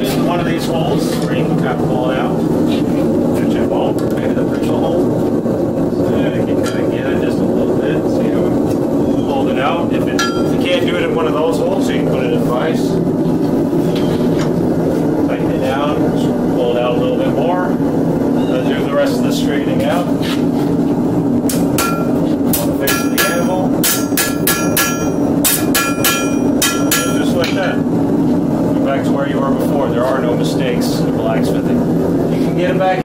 it in one of these holes where you can kind of pull it out. There's your hole, maybe the original hole.